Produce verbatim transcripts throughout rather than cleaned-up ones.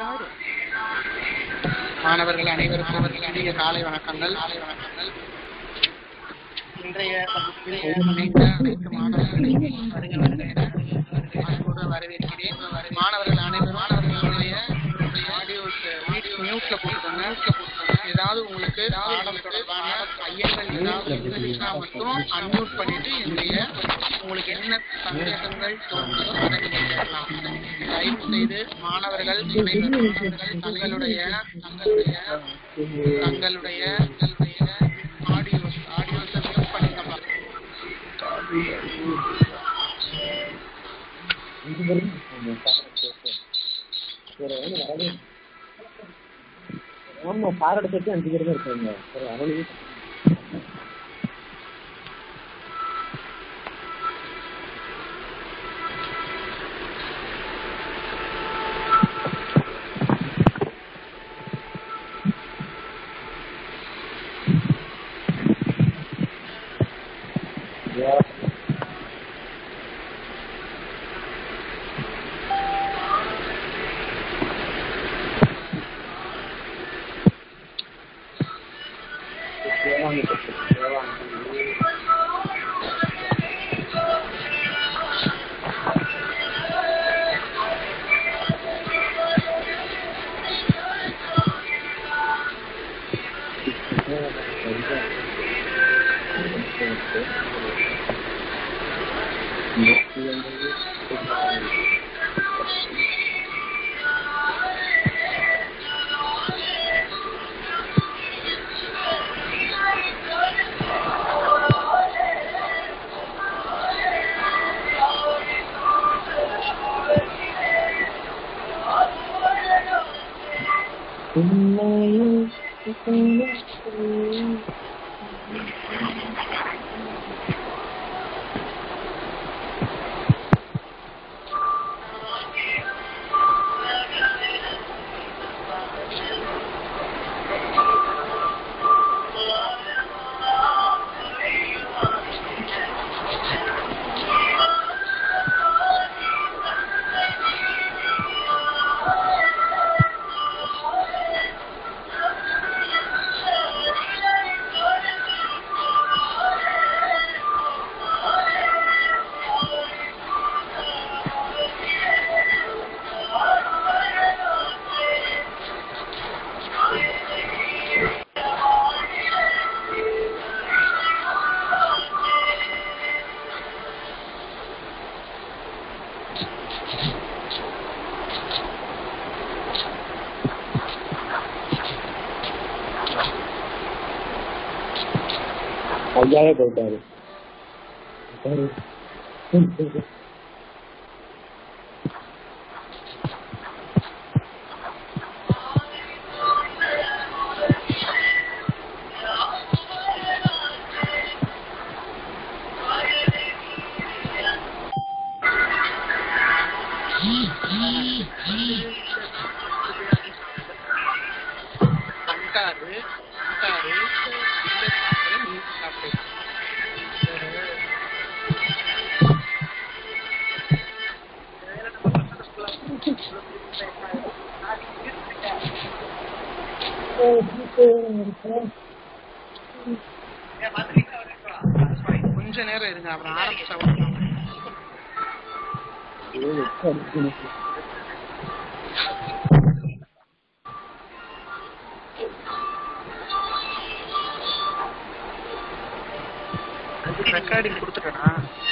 மாணவர்கள் அனைவருக்கும் இனிய காலை வணக்கங்கள். காலை வணக்கங்கள். இன்றைய வகுப்பில் இணைந்த அனைத்து மாணவர்களையும் வருக வருக என அன்போடு வரவேற்கிறேன். மாணவர்கள் அனைவரும் மாணவர்களுடைய ஆடியோஸ் மியூட்ல போட்டுக்கோங்க. ஏதாவது உங்களுக்கு பாடம் தொடர்பான ஐயங்கள் ஏதாவது இருந்துச்சுன்னா மட்டும் அன்மியூட் பண்ணிட்டு இன்றைய உங்களுக்கு என்ன சந்தேகங்கள் தோன்றுதோ அதை நீங்க கேட்கலாம். தயவு செய்து மாணவர்கள் அனைவரும் தங்களுடைய தங்களுடைய தங்களுடைய தங்களுடைய ஆடியோஸ் ஆடியோஸை மியூட் பண்ணிக்கலாம். ஆமா பாராட்ட சேர்த்து அஞ்சு பேர் தான் இருக்காங்க. ஒரு அறுபது ஐயாவே போயிட்டாரு. கொஞ்ச நேரம் இருங்க, அப்புறம் ஆரம்பிச்சா ரெக்கார்டிங் கொடுத்துட்டேனா?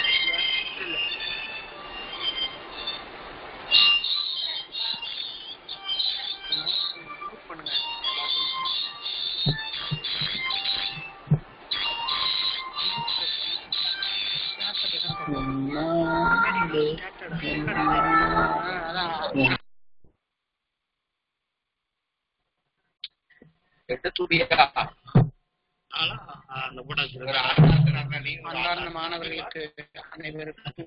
அன்பார்ந்த மாணவர்களுக்கு அனைவருக்கும்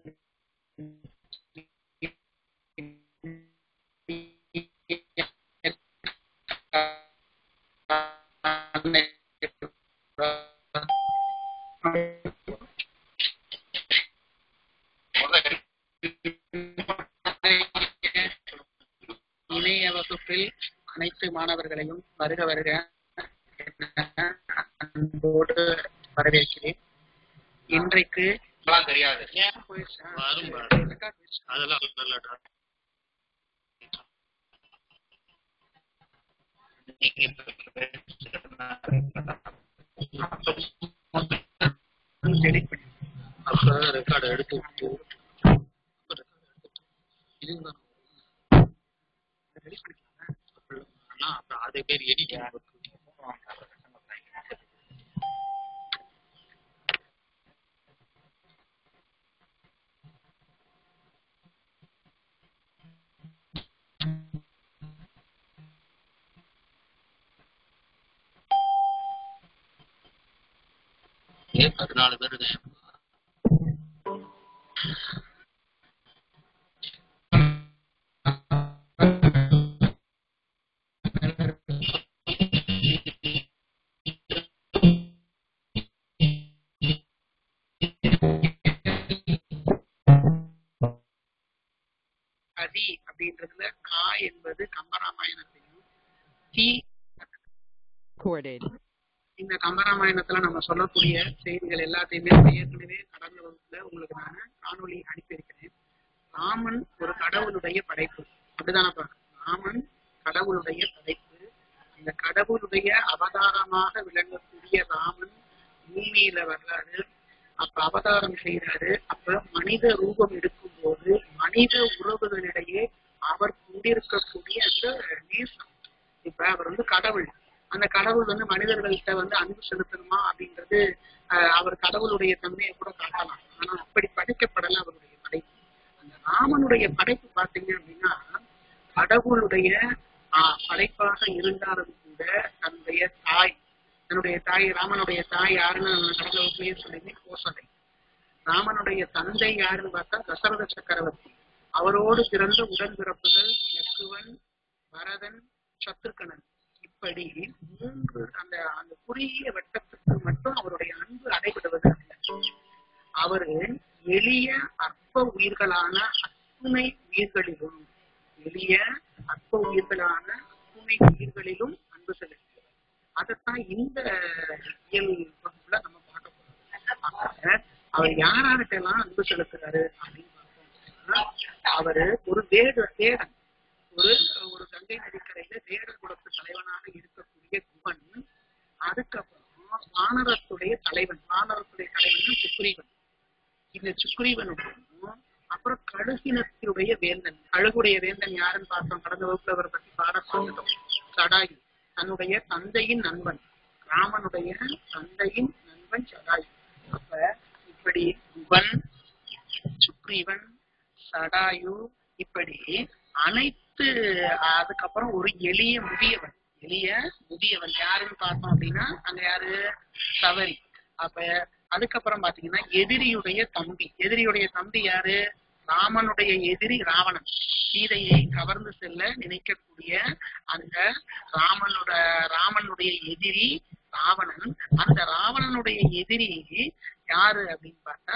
இணைய வகுப்பில் அனைத்து மாணவர்களையும் வருக வருக அன்போடு வரவேற்கிறேன். இன்றைக்கு தெரியாது அப்ப ரெக்கார்டு எடுத்து விட்டு அப்புறம் அதே பேர் எடிட்டிங் பதினாலு பேர் அதி அப்படின்றதுல கா என்பது கம்பராமாயணத்திலும் தி இந்த கம்பராமாயணத்துல நம்ம சொல்லக்கூடிய செய்திகள் எல்லாத்தையுமே ஏற்கனவே கடந்த வகுப்புல உங்களுக்கு நான் காணொலி அனுப்பியிருக்கிறேன். ராமன் ஒரு கடவுளுடைய படைப்பு, அப்படிதானப்பா? ராமன் கடவுளுடைய படைப்பு. இந்த கடவுளுடைய அவதாரமாக விளங்கக்கூடிய ராமன் பூமியில வர்றாரு. அப்ப அவதாரம் செய்யறாரு. அப்ப மனித ரூபம் எடுக்கும் போது மனித உறவுகளிடையே அவர் கொண்டிருக்கக்கூடிய அந்த நேசம், இப்ப அவர் வந்து கடவுள், அந்த கடவுள் வந்து மனிதர்கள்ட்ட வந்து அன்பு செலுத்தணுமா அப்படின்றது அவர் கடவுளுடைய தன்மையை கூட காட்டலாம். ஆனா அப்படி படைக்கப்படல அவருடைய படைப்பு. அந்த ராமனுடைய படைப்பு பாத்தீங்க அப்படின்னா கடவுளுடைய ஆஹ் படைப்பாக இருந்தாலும் கூட தன்னுடைய தாய் தன்னுடைய தாய் ராமனுடைய தாய் யாருன்னு கடந்த வகுப்பிலேயே சொல்லி கோசலை. ராமனுடைய தந்தை யாருன்னு பார்த்தா தசரத சக்கரவர்த்தி. அவரோடு பிறந்த உடன்பிறப்புகள் லக்குவன், பரதன், சத்ருகனன். இப்படி மூன்று அந்த அந்த குறுகிய வட்டத்துக்கு மட்டும் அவருடைய அன்பு அடைபடுவது அல்ல. அவரு எளிய அற்ப உயிர்களான அத்துணை உயிர்களிலும் எளிய அற்ப உயிர்களான அத்துணை உயிர்களிலும் அன்பு செலுத்துகிறார். அதைத்தான் இந்த இயல் வகுப்புல நம்ம பார்க்க போறோம். அவர் யாரார்கிட்ட எல்லாம் அன்பு செலுத்துறாரு அப்படின்னு பார்த்தோம். அவரு ஒரு வேட வேடன் ஒரு ஒரு கங்கை நதிக்கரையில வேட குலத்து தலைவனாக இருக்கக்கூடிய குவன். அதுக்கப்புறம் வானரத்துடைய தலைவன் வானரத்துடைய தலைவன் சுக்ரீவன். இந்த சுக்ரீவனுக்கும் அப்புறம் கழுகினத்தினுடைய வேந்தன். கழுகுடைய வேந்தன் யாருன்னு பார்த்தோம் கடந்த வகுப்புல அவரை பத்தி பாட சொன்னோம். சடாயு தன்னுடைய தந்தையின் நண்பன், ராமனுடைய தந்தையின் நண்பன் சடாயு. அப்ப இப்படி குவன், சுக்ரீவன், சடாயு, இப்படி அனைத்து அதுக்கப்புறம் ஒரு எளிய முதியவன் எளிய முதியவன் யாருன்னு பார்த்தோம் அப்படின்னா அங்க யாரு சவரி. அப்ப அதுக்கப்புறம் பாத்தீங்கன்னா எதிரியுடைய தம்பி எதிரியுடைய தம்பி யாரு? ராமனுடைய எதிரி ராவணன். சீதையை கவர்ந்து செல்ல நினைக்கக்கூடிய அந்த ராமனோட ராமனுடைய எதிரி ராவணன். அந்த ராவணனுடைய எதிரி யாரு அப்படின்னு பார்த்தா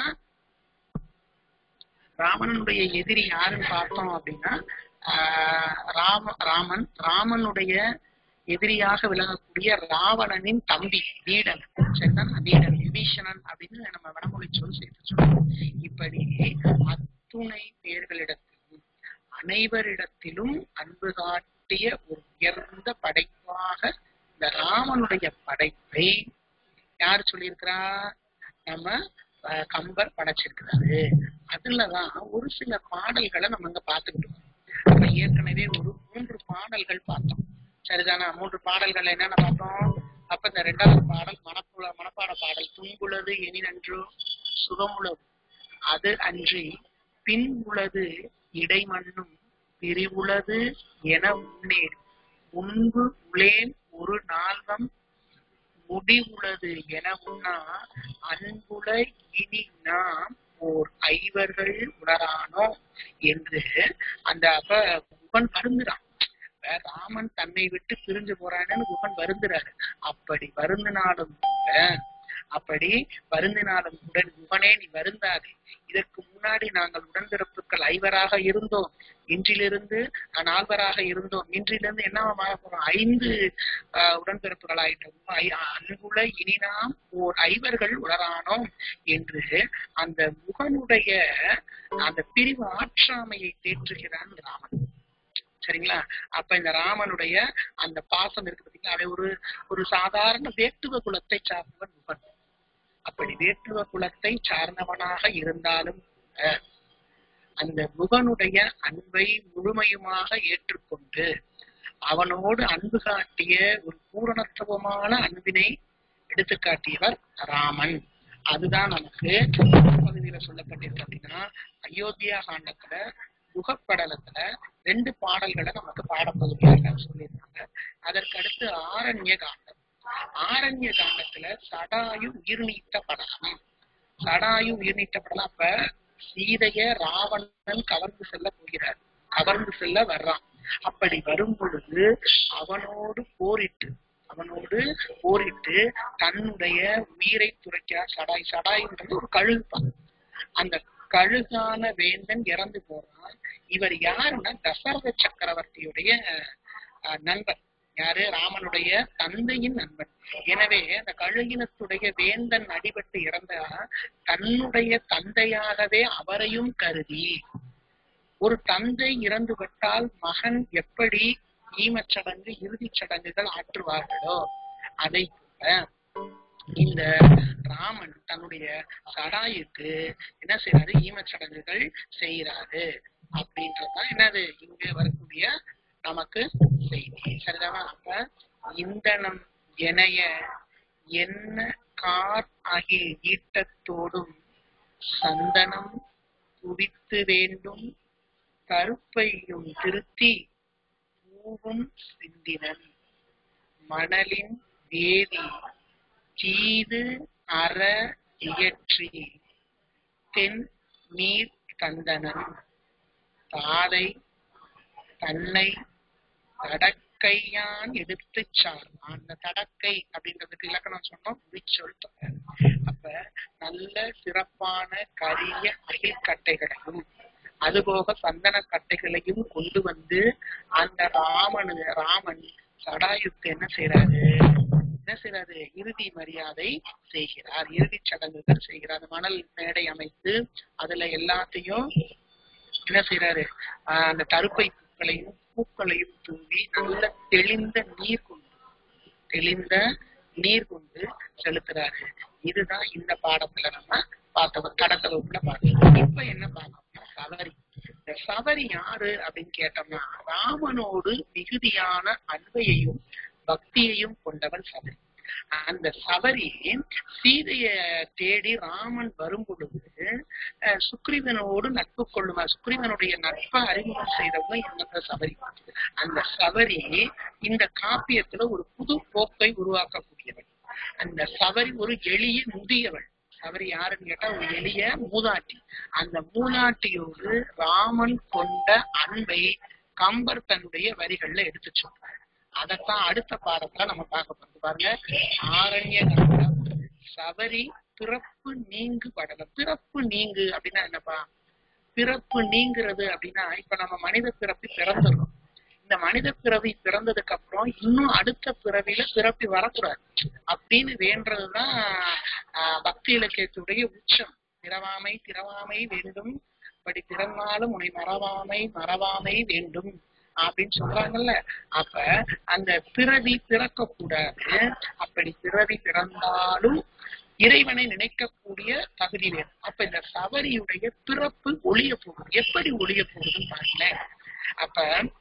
ராவணனுடைய எதிரி யாருன்னு பார்த்தோம் அப்படின்னா ஆஹ் ராம ராமன் ராமனுடைய எதிரியாக விளங்கக்கூடிய ராவணனின் தம்பி வீடன். சரிதான், வீடன் விபீஷணன் அப்படின்னு நம்ம வடமொழி சொல் சேர்த்து சொல்றோம். இப்படி அத்துணை பேர்களிடத்திலும் அனைவரிடத்திலும் அன்பு காட்டிய ஒரு உயர்ந்த படைப்பாக இந்த ராமனுடைய படைப்பை யார் சொல்லியிருக்கிறா? நம்ம கம்பர் படைச்சிருக்கிறாரு. அதுலதான் ஒரு சில பாடல்களை நம்ம இங்க பாத்துக்கிட்டு இருக்கோம். நம்ம ஏற்கனவே ஒரு மூன்று பாடல்கள் பார்த்தோம். சரிதானா? மூன்று பாடல்கள் என்னென்ன பார்த்தோம்? அப்ப இந்த ரெண்டாவது பாடல் மனப்புல மனப்பாட பாடல். துன்புளது எனி நன்றோ சுகமுளது அது அன்றி பின் உளது இடைமண்ணும் பிரிவுளது என உன்னேன் முன்பு உளேன் ஒரு நாள்வம் முடிவுள்ளது என உண்ணா அன்புல இனி நாம் ஓர் ஐவர்கள் உணரானோ என்று அந்த அப்ப குகன் வருந்துறான். ராமன் தன்னை விட்டு பிரிஞ்சு போறான்னு குகன் வருந்துறாரு. அப்படி வருந்தினாலும் கூட அப்படி வருந்தினாலும் உடன் குகனே நீ வருந்தாதே, இதற்கு முன்னாடி நாங்கள் உடன்பிறப்புகள் ஐவராக இருந்தோம், இன்றிலிருந்து நால்வராக இருந்தோம், இன்றிலிருந்து என்னவா போறோம், ஐந்து ஆஹ் உடன்பிறப்புகள் ஆயிட்டோம், அன்புல இனி நாம் ஓர் ஐவர்கள் உளரானோம் என்று அந்த முகனுடைய அந்த பிரிவு ஆற்றாமையை தேற்றுகிறான் ராமன். சரிங்களா? அப்ப இந்த ராமனுடைய அந்த பாசம் இருக்கு பார்த்தீங்களா, அவன் ஒரு ஒரு சாதாரண வேட்டுவ குலத்தை சார்ந்தவன் முகன். அப்படி வேட்டுவ குலத்தை சார்ந்தவனாக இருந்தாலும் அந்த முகனுடைய அன்பை முழுமையுமாக ஏற்றுக்கொண்டு அவனோடு அன்பு காட்டிய ஒரு பூரணத்துவமான அன்பினை எடுத்து காட்டியவர் ராமன். அதுதான் நமக்கு பகுதியில சொல்லப்பட்டிருக்கு. அப்படின்னா அயோத்தியா காண்டத்துல முகப்படலத்துல ரெண்டு பாடல்களை நமக்கு பாடப்பகுதியாக சொல்லியிருக்காங்க. அதற்கு அடுத்து ஆரண்ய காண்டம். ஆரண்ய காண்டத்துல சடாயு உயிர் நீத்த படலம். சடாயு உயிர் நீத்த படலம். அப்ப சீதைய ராவணன் கவர்ந்து செல்ல போகிறார், கவர்ந்து செல்ல வர்றான். அப்படி வரும் பொழுது அவனோடு போரிட்டு அவனோடு போரிட்டு தன்னுடைய உயிரை துறைக்கிறார் சடாய். சடாய்ன்றது ஒரு கழுகுப்பான். அந்த கழுகான வேந்தன் இறந்து போறான். இவர் யாருன்னா தசரத சக்கரவர்த்தியுடைய நண்பன். யாரு? ராமனுடைய தந்தையின் நண்பன். எனவே அந்த கழுகினத்துடைய வேந்தன் அடிபட்டு இறந்தா தன்னுடைய தந்தையாகவே அவரையும் கருதி, ஒரு தந்தை இறந்து விட்டால் மகன் எப்படி ஈமச்சடங்கு இறுதி சடங்குகள் ஆற்றுவார்களோ அதை இந்த ராமன் தன்னுடைய சடாயுக்கு என்ன செய்யறாரு, ஈமச்சடங்குகள் செய்யறாரு. அப்படின்றதுதான் என்னது இங்க வரக்கூடிய நமக்கு செய்தி. சரிதானா? அப்ப இந்தனம் எனைய என்ன கார் ஆகிய ஈட்டத்தோடும் சந்தனம் குவித்து வேண்டும் கருப்பையும் திருத்தி பூவும் சிந்தினன் மணலின் வேதி தீது அற இயற்றி தென் நீர் தந்தனன் தாதை தன்னை தடக்கையான் எடுத்து சார்ந்தான். அந்த தடக்கை அப்படின்றதுக்கு இலக்கணம் சொன்னோம், விச்சொல். அப்ப நல்ல சிறப்பான கரிய அகில் கட்டைகளையும் அதுபோக சந்தன கட்டைகளையும் கொண்டு வந்து அந்த ராமனு ராமன் சடாயுக்கு என்ன செய்யறாரு என்ன செய்யறாரு இறுதி மரியாதை செய்கிறார், இறுதி சடங்குகள் செய்கிறார். அந்த மணல் மேடை அமைத்து அதுல எல்லாத்தையும் என்ன செய்யறாரு, ஆஹ் அந்த தருப்பை பூக்களையும் பூக்களையும் தூவி நல்ல தெளிந்த நீர் கொண்டு தெளிந்த நீர் கொண்டு செலுத்துறாரு. இதுதான் இந்த பாடத்துல நம்ம பார்த்தோம், கடத்த வகுப்புல பார்த்தோம். இப்ப என்ன பார்க்கணும், சபரி. இந்த சபரி யாரு அப்படின்னு கேட்டோம்னா ராமனோடு மிகுதியான அன்பையையும் பக்தியையும் கொண்டவன் சபரி. அந்த சபரி சீதைய தேடி ராமன் வரும் பொழுது சுக்ரீவனோடு நட்பு கொள்ளுமா, சுக்ரீவனுடைய நட்பை அறிமுகம் செய்தவங்க இந்த சபரி. அந்த சபரி இந்த காப்பியத்துல ஒரு புது போக்கை உருவாக்கக்கூடியவன். அந்த சபரி ஒரு எளிய முதியவள். சபரி யாருன்னு கேட்டா ஒரு எளிய மூதாட்டி. அந்த மூதாட்டியோடு ராமன் கொண்ட அன்பை கம்பர் தன்னுடைய வரிகள்ல எடுத்து சொல்றாரு. அதத்தான் அடுத்த பாடத்துல நம்ம பார்க்க போறது. பாருங்க, ஆரண்ய காண்டம் சபரி பிறப்பு நீங்கு படலம். பிறப்பு நீங்கு அப்படின்னா என்னப்பா, பிறப்பு நீங்கிறது அப்படின்னா இப்ப நம்ம மனித பிறப்பி பிறந்துடுறோம். இந்த மனித பிறவி பிறந்ததுக்கு அப்புறம் இன்னும் அடுத்த பிறவியில பிறப்பி வரக்கூடாது அப்படின்னு வேண்டதுதான் ஆஹ் பக்தி இலக்கியத்துடைய உச்சம். பிறவாமை திறவாமை வேண்டும், படி பிறந்தாலும் உன்னை மறவாமை மறவாமை வேண்டும் அப்படின்னு சொல்றாங்கல்ல. அப்ப அந்த பிறவி பிறக்க கூடாது. அப்படி பிறவி பிறந்தாலும் இறைவனை நினைக்கக்கூடிய தகுதி வேணும். அப்ப இந்த சபரியுடைய பிறப்பு ஒளிய போகுது. எப்படி ஒளிய போகுதுன்னு பாருங்களேன். அப்ப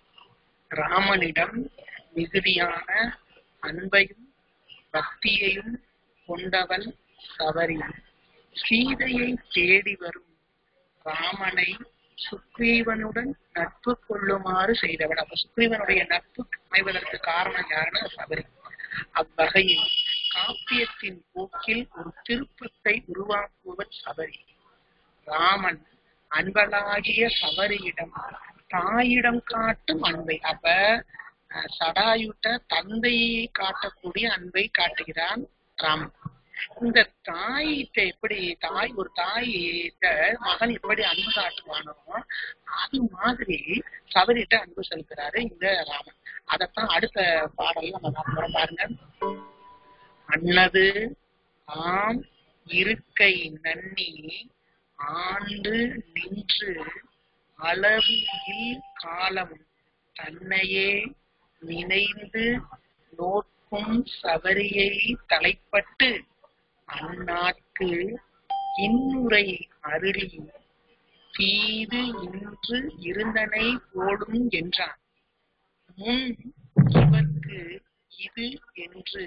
ராமனிடம் மிகுதியான அன்பையும் பக்தியையும் கொண்டவள் சபரி. சீதையை தேடி வரும் ராமனை சுக்ரீவனுடன் நட்பு கொள்ளுமாறு செய்தவள். அப்ப சுக்ரீவனுடைய நட்பு அமைவதற்கு காரணம் யாருன்னா சபரி. அவ்வகையில் காப்பியத்தின் போக்கில் ஒரு திருப்பத்தை உருவாக்குவன் சபரி. ராமன் அன்பளாகிய சபரியிடம் தாயிடம் காட்டும் அன்பை, அப்ப சடாயுட்ட தந்தையை காட்டக்கூடிய அன்பை காட்டுகிறான் ராமன். இந்த தாயிட்ட எப்படி தாய் ஒரு தாயிட்ட மகன் எப்படி அன்பு காட்டுவானோ அது மாதிரி சபரிட்ட அன்பு செலுத்துறாரு இந்த ராமன். அதத்தான் அடுத்த பாடல் நம்ம பார்க்கிறோம் பாருங்க. அன்னது ஆம் இருக்கை நன்னி ஆண்டு நின்று அளவில் காலம் தன்னையே நினைந்து நோக்கும் சபரியை தலைப்பட்டு அந்நாட்கு இன்னுரை அருளி தீது இன்று இருந்தனை போடும் என்றான். முன் இவர்க்கு இது என்று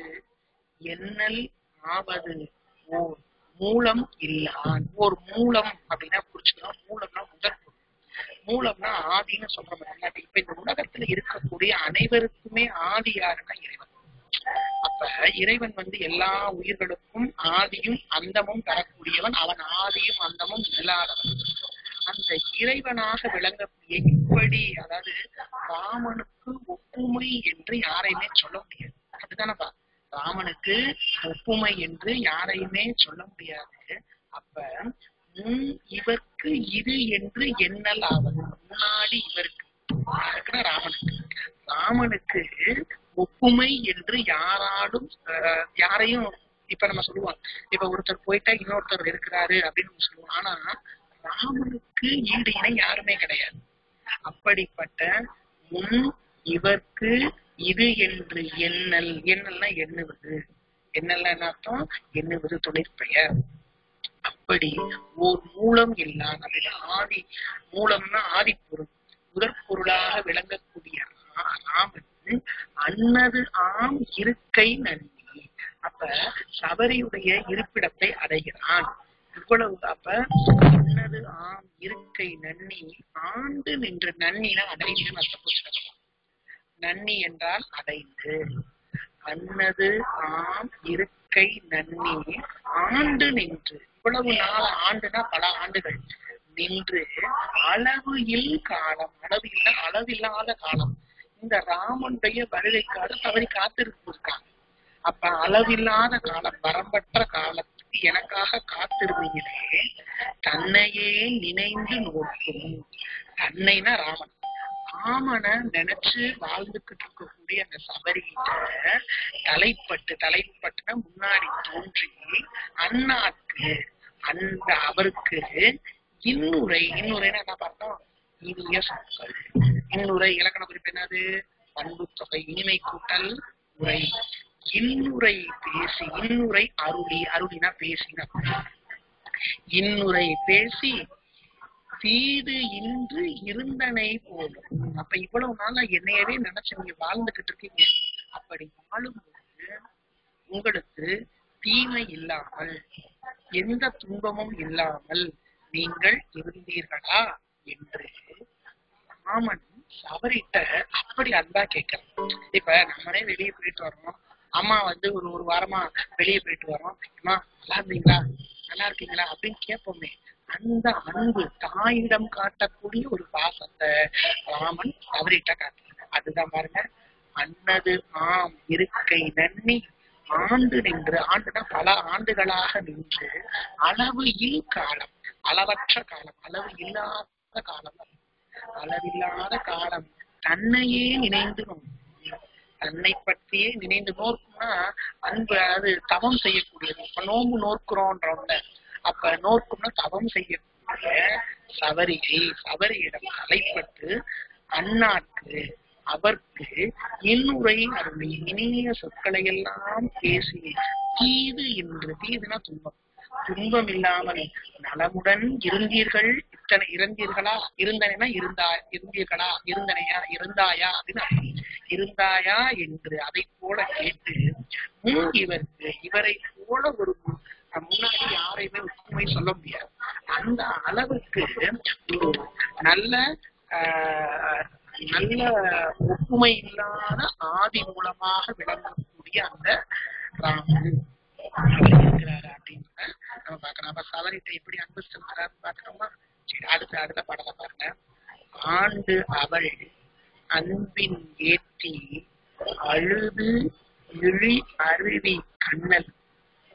எண்ணல் ஆவது ஓர் மூலம் இல்லான். ஒரு மூலம் அப்படின்னா புரிச்சுக்கணும். மூலம்னா முதற் பொருள். மூலம்னா ஆதின்னு சொல்றோம். இப்ப இந்த உலகத்துல இருக்கக்கூடிய அனைவருக்குமே ஆதி யாருன்னா இறைவன். அப்ப இறைவன் வந்து எல்லா உயிர்களுக்கும் ஆதியும் அந்தமும் தரக்கூடியவன். அவன் ஆதியும் அந்தமும் இல்லாதவன். அந்த இறைவனாக விளங்கக்கூடிய இப்படி அதாவது ராமனுக்கு ஒப்புமை என்று யாரையுமே சொல்ல முடியாது. அதுதானப்பா, ராமனுக்கு ஒப்புமை என்று யாரையுமே சொல்ல முடியாது. அப்ப முன் இவர்க்கு இது என்று எண்ணல் ஆவது. முன்னாடி இவருக்கு யாருக்குன்னா ராமனுக்கு ராமனுக்கு ஒப்புமை என்று யாராலும் யாரையும் இப்ப நம்ம சொல்லுவோம். இப்ப ஒருத்தர் போயிட்டா இன்னொருத்தர் இருக்கிறாரு அப்படின்னு நம்ம சொல்லுவோம். ஆனா ராமனுக்கு ஈடு இணை யாருமே கிடையாது. அப்படிப்பட்ட முன் இவர்க்கு இது என்று எண்ணல். எண்ணல்னா எண்ணுவது. எண்ணல்னா என்ன அர்த்தம்? எண்ணுவது தொழிற்பெயர். அப்படி ஓர் மூலம் இல்லாத அப்படின்னா ஆதி மூலம்னா ஆதி பொருள் முதற் பொருளாக விளங்கக்கூடிய ராமன் அன்னது ஆம் இருக்கை நன்னி. அப்ப சபரியுடைய இருப்பிடத்தை அடைகிறான். இவ்வளவு அப்ப அன்னது ஆம் இருக்கை நன்னி ஆண்டு நின்று. நன்னினா அடைந்து நஷ்டப்பட்டு. நன்னி என்றால் அடைந்து. அன்னது ஆம் இருக்கை நன்னி ஆண்டு நின்று. இவ்வளவு நாள் ஆண்டுனா பல ஆண்டுகள் நின்று அளவு இல் காலம். அளவு இல்ல அளவில்லாத காலம். இந்த ராமனுடைய வருகைக்காக தவறி காத்திருந்திருக்காங்க. அப்ப அளவில்லாத காலம் வரம்பற்ற காலத்துக்கு எனக்காக காத்திருந்தீங்களே. தன்னையே நினைந்து நோக்கும். தன்னைனா ராமன். ராமனை நினைச்சு வாழ்ந்துகிட்டு இருக்கக்கூடிய அந்த சபரியிட்ட தலைப்பட்டு தலைப்பட்டுனா முன்னாடி தோன்றி அந்நாட்கு அந்த அவருக்கு இன்னுரை. இன்னுரைன்னா என்ன பார்த்தோம்? இனிய சொற்கள். இன்னுரை இலக்கண குறிப்பு என்னது? பண்பு தொகை. இனிமை கூட்டல் உரை. இன்னுரை பேசி. இன்னுரை அருளி. அருளினா பேசினா. இன்னுரை பேசி தீது இன்று இருந்தனை போலும். அப்ப இவ்வளவு நாளா என்னையவே நினைச்சு நீங்க வாழ்ந்துகிட்டு இருக்கீங்க. அப்படி வாழும்போது உங்களுக்கு தீமை இல்லாமல் எந்த துன்பமும் இல்லாமல் நீங்கள் இருந்தீர்களா என்று ராமன் சபரிட்ட அப்படி அன்பா கேட்கிறேன். இப்ப நம்மளே வெளியே போயிட்டு வரோம். அம்மா வந்து ஒரு ஒரு வாரமா வெளியே போயிட்டு வரோம். அம்மா நல்லா இருந்தீங்களா, நல்லா இருக்கீங்களா அப்படின்னு கேட்போமே. அந்த அன்பு தாயிடம் காட்டக்கூடிய ஒரு பாசத்தை ராமன் சபரிட்ட காட்டுறாங்க. அதுதான் பாருங்க. அன்னது ஆம் இருக்கை நன்னி ஆண்டு நின்று. ஆண்டுனா பல ஆண்டுகளாக நின்று அளவு இல் காலம். அளவற்ற காலம். அளவு இல்லாத காலம். அளவில்லாத காலம் தன்னையே நினைந்து நோக்கும். தன்னை பற்றியே நினைந்து நோக்கும்னா அன்பு. அது தவம் செய்யக்கூடியது. இப்ப நோம்பு நோக்குறோன்றவங்க அப்ப நோக்கும்னா தவம் செய்யக்கூடிய சபரியை சபரியிடம் தலைப்பட்டு அந்நாட்கு அவர்க்கு இன்னுரை அருளி இனிய சொற்களை எல்லாம் பேசி தீது என்று. தீதுனா துன்பம். துன்பம் இல்லாமல் நலமுடன் இருந்தீர்கள். இத்தனை இருந்தீர்களா? இருந்தனா இருந்தா இருந்தீர்களா? இருந்தனையா இருந்தாயா அப்படின்னு இருந்தாயா என்று அதை போல கேட்டு முன் இவருக்கு இவரை போல ஒரு முன்னாடி யாரையுமே ஒப்புமை சொல்ல முடியாது. அந்த அளவுக்கு ஒரு நல்ல ஆஹ் நல்ல ஒப்புமை இல்லாத ஆதி மூலமாக விளங்கக்கூடிய அந்த ராமன் இருக்கிறாரு அப்படின்ற நம்ம பாக்கலாம். அப்ப சபரிட்ட எப்படி அன்பு செலுத்துறாரு பாக்கணுமா? சரி, அடுத்த அடுத்த பாடலை பாருங்க. ஆண்டு அவள் அன்பின் ஏற்றி அழுது இழி அருவி கண்ணல்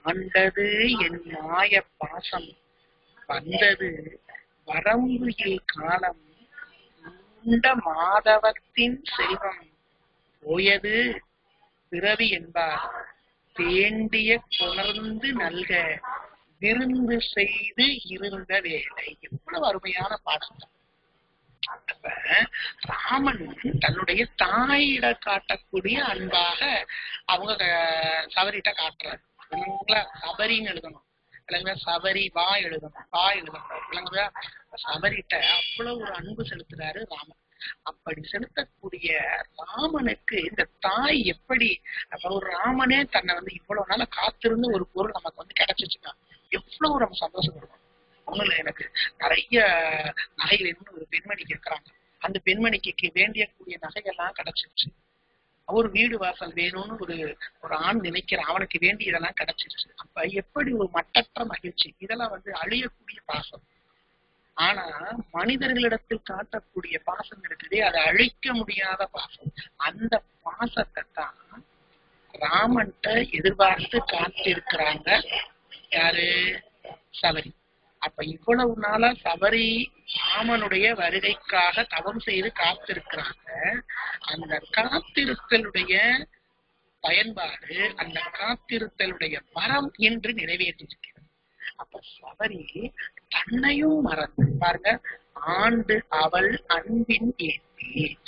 ஆண்டது என் மாய பாசம் வந்தது வரம்புயில் காலம் உண்ட மாதவத்தின் செல்வம் போயது பிறவி என்பார் வேண்டிய கொணர்ந்து நல்க விருந்து செய்து இருந்த வேலை. எவ்வளவு அருமையான பாடங்கள். அப்ப ராமன் தன்னுடைய தாயிட காட்டக்கூடிய அன்பாக அவங்க சபரிட்ட காட்டுறாரு. சபரின்னு எழுதணும் இல்லைங்களா, சபரி வா எழுதணும் வா எழுதணும் இல்லைங்களா. சபரிட்ட அவ்வளவு ஒரு அன்பு செலுத்துறாரு ராமன். அப்படி செலுத்தக்கூடிய ராமனுக்கு இந்த தாய் எப்படி ஒரு ராமனே தன்னை வந்து இவ்வளவு நாள காத்திருந்து ஒரு பொருள் நமக்கு வந்து கிடைச்சிச்சுன்னா எவ்வளவு நம்ம சந்தோஷப்படுவோம். ஒண்ணுல எனக்கு நிறைய நகை வேணும்னு ஒரு பெண்மணி கேட்கறாங்க. அந்த பெண்மணிக்கு வேண்டிய கூடிய நகைகள்லாம் கிடைச்சிருச்சு. ஒரு வீடு வாசல் வேணும்னு ஒரு ஒரு ஆண் நினைக்கிறான், அவனுக்கு வேண்டிய இதெல்லாம் கிடைச்சிருச்சு. அப்ப எப்படி ஒரு மட்டற்ற மகிழ்ச்சி. இதெல்லாம் வந்து அழியக்கூடிய பாசம். ஆனா மனிதர்களிடத்தில் காட்டக்கூடிய பாசம் இருக்குதே, அதை அழிக்க முடியாத பாசம். அந்த பாசத்தை தான் ராமன்ட்ட எதிர்பார்த்து காத்திருக்கிறாங்க யாரு, சபரி. அப்ப இவ்வளவு நாளா சபரி ராமனுடைய வருகைக்காக தவம் செய்து காத்திருக்கிறாங்க. அந்த காத்திருத்தலுடைய பயன்பாடு, அந்த காத்திருத்தலுடைய வரம் என்று நிறைவேற்றிருக்கிறது. அப்ப சபரி தன்னையும் மறந்து பாருங்க, ஆண்டு அவள் அன்பின் ஏத்தி,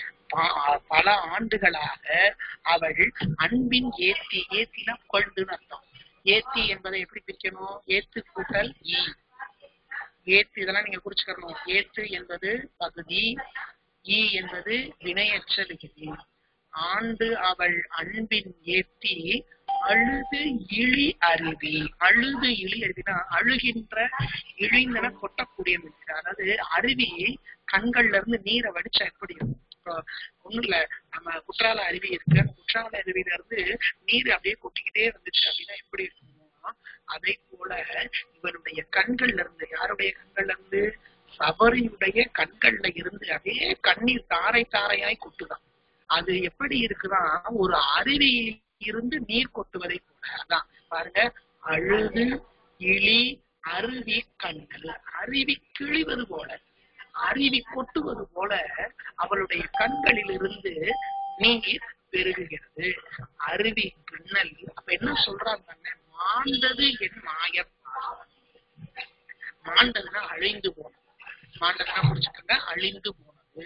பல ஆண்டுகளாக அவள் அன்பின் ஏத்தி, ஏத்தினா கொள்ளுன்னு அர்த்தம். ஏத்தி என்பதை எப்படி பிரிக்கணும், ஏத்து கூட்டல் ஈ. ஏத்து இதெல்லாம் நீங்க குறிச்சுக்கணும். ஏத்து என்பது பகுதி, ஈ என்பது வினையற்ற விகுதி. ஆண்டு அவள் அன்பின் ஏத்தி அழுது இழி அருவி. அழுது இழி அருவினா அழுகின்ற இழிந்தன கொட்டக்கூடிய மீன். அதாவது அருவி கண்கள்ல இருந்து நீரை வடிச்சா எப்படி இருக்கும். ஒண்ணும் இல்ல, நம்ம குற்றால அருவி இருக்கு, அந்த குற்றால அருவியில இருந்து நீர் அப்படியே கொட்டிக்கிட்டே வந்துச்சு அப்படின்னா எப்படி இருக்குமோ அதை போல இவனுடைய கண்கள்ல இருந்து, யாருடைய கண்கள்ல இருந்து, சபரியுடைய கண்கள்ல இருந்து அதே கண்ணீர் தாரை தாரையாய் கொட்டுதான். அது எப்படி இருக்குதான், ஒரு அருவியில் இருந்து நீர் கொட்டுவதை போல. அதான் பாருங்க, அழுது இழி அருவி கண்கள். அருவி கிழிவது போல, அருவி கொட்டுவது போல அவளுடைய கண்களில் இருந்து நீர் பெருகுகிறது. அருவி கிண்ணல். அப்ப என்ன சொல்றாங்க, மாண்டது என் மாய பாசம். மாண்டதுன்னா அழிந்து போனது. மாண்டதுன்னா முடிச்சுக்கோங்க, அழிந்து போனது.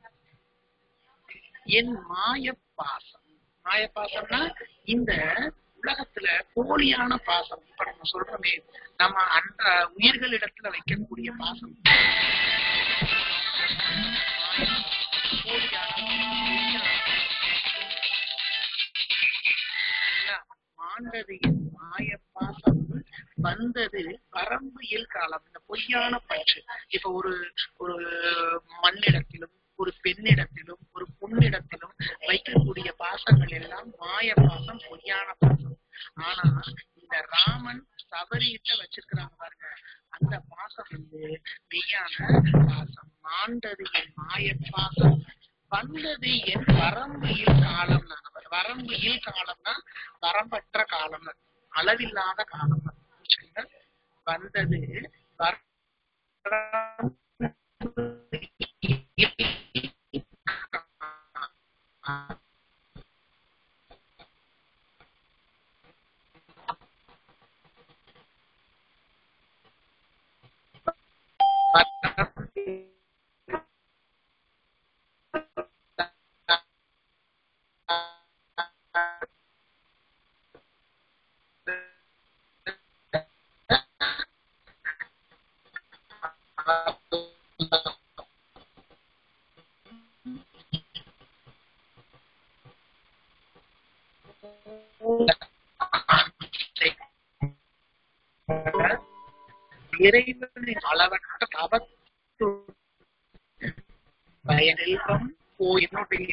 என் மாய பாசம். மாய பாசம்னா இந்த உலகத்துல போலியான பாசம். இப்ப நம்ம சொல்றோமே, நம்ம அந்த உயிர்களிடத்துல வைக்கக்கூடிய பாசம் மாண்டது என் மாய பாசம் வந்தது வரம்பியல் காலம். இந்த பொய்யான பற்று. இப்ப ஒரு ஒரு மண்ணிடத்திலும் ஒரு பெண்ணிடத்திலும் ஒரு பொன்னிடத்திலும் வைக்கக்கூடிய பாசங்கள் எல்லாம் மாய பாசம், பொய்யான பாசம். ஆனா இந்த ராமன் சபரியிட்ட வச்சிருக்கிறாங்க பாருங்க, அந்த பாசம் வந்து மெய்யான பாசம். மாண்டது என் மாய பாசம் வந்தது என் வரம்பியல் காலம். வரம்பியல் காலம்னா வரம்பற்ற காலம், அளவில்லாத காலம். வந்தது இறைவனின் அளவற்ற தவத்து பயனெல்வம் என்னுடைய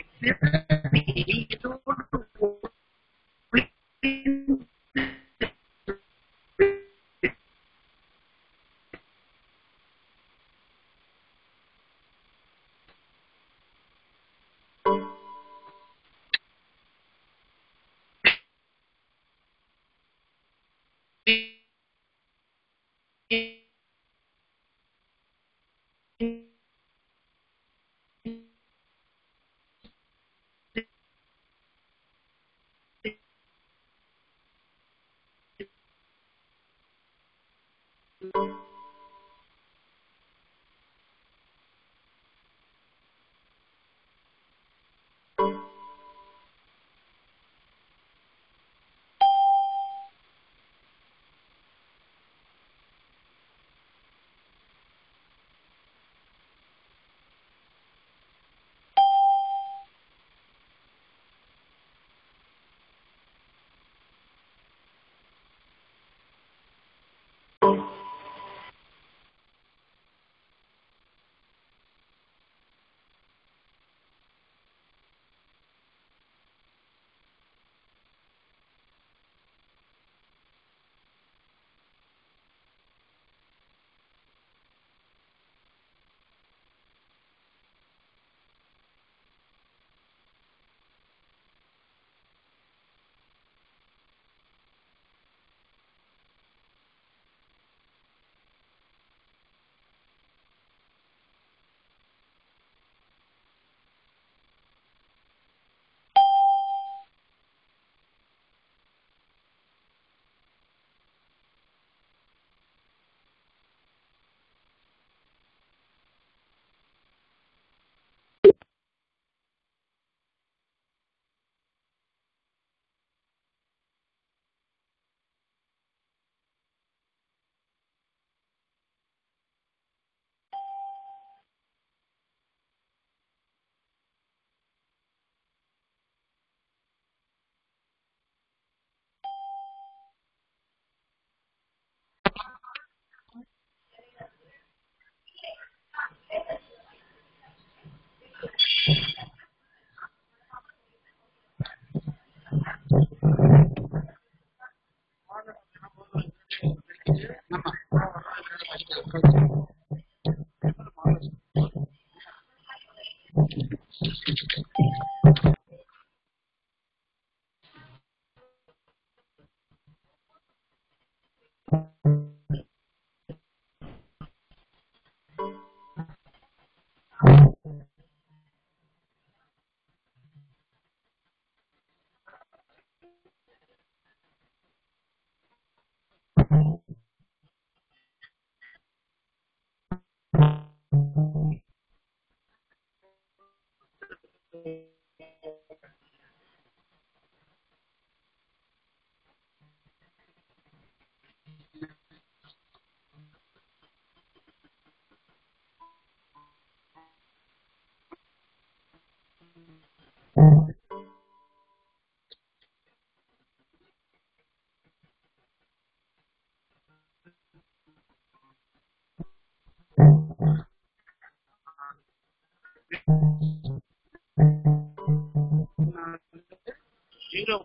ஜீரோ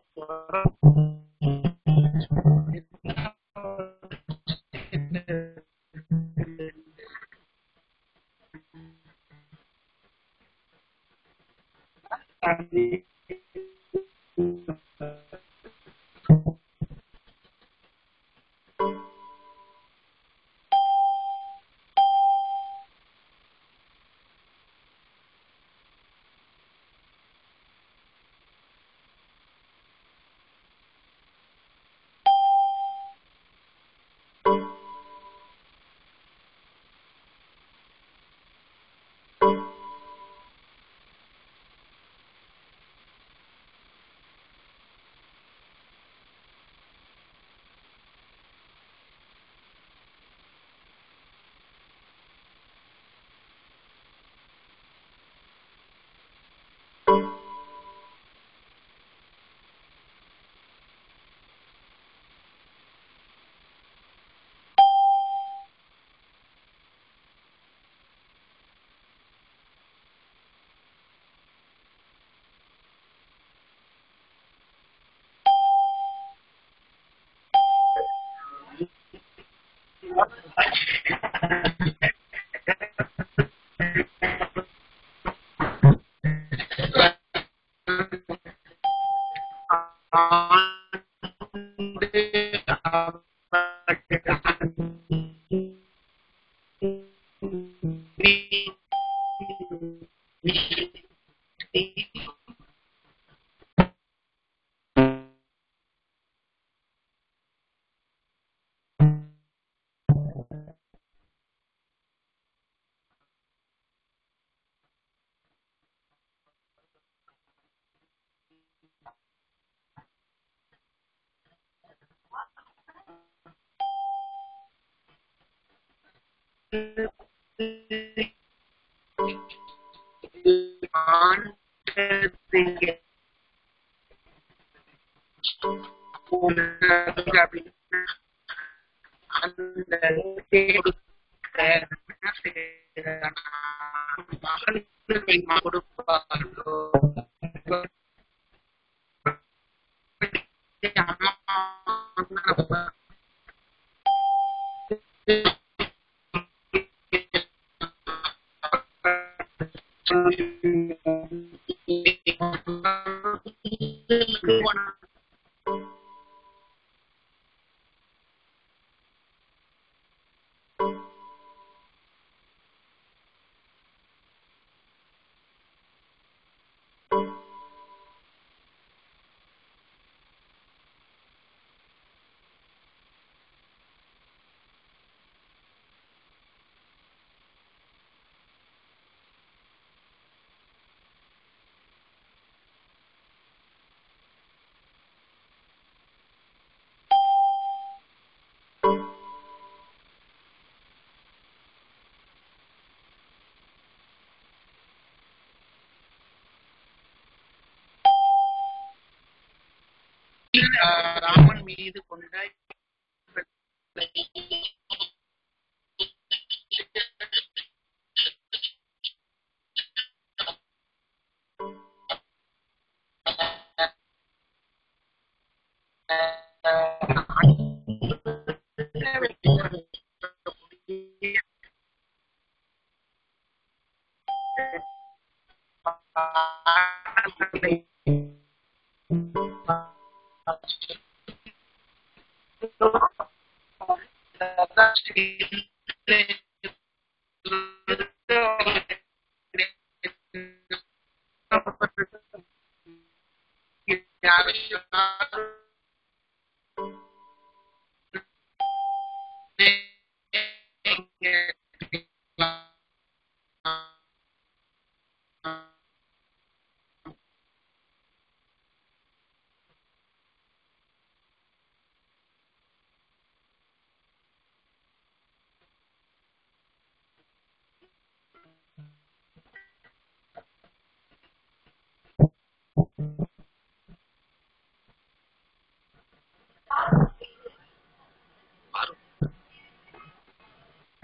ராமன் மீது கொண்ட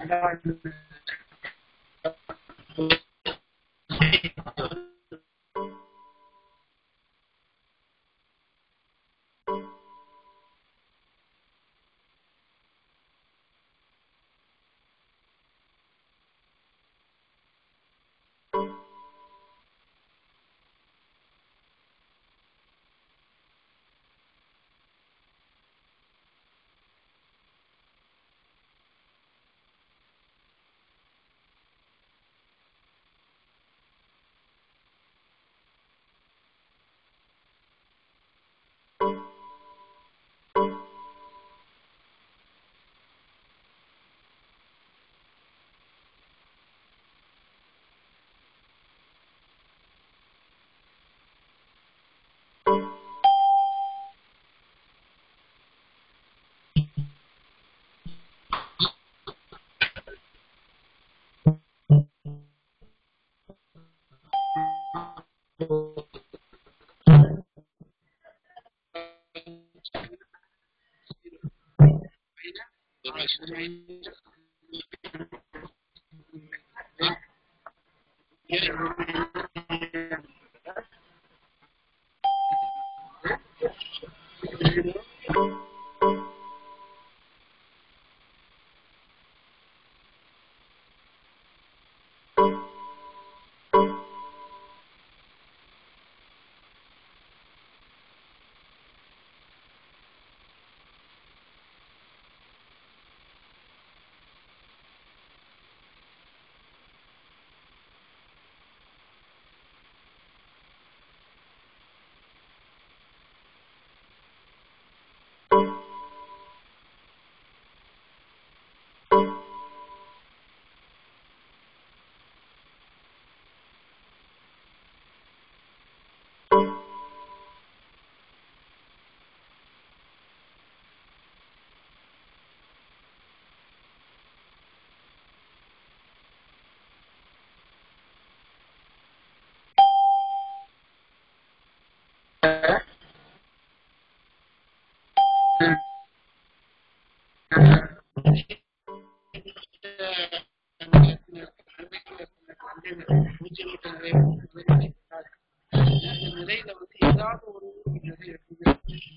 நிலையில வந்து ஏதாவது ஒரு நிலை இருக்குது.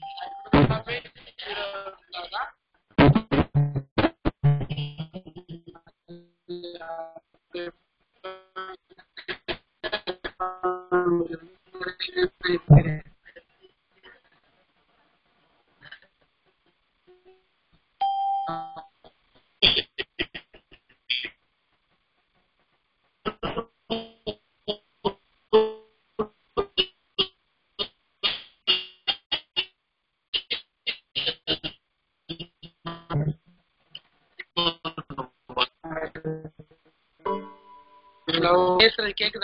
பேசுறது கேக்குதா?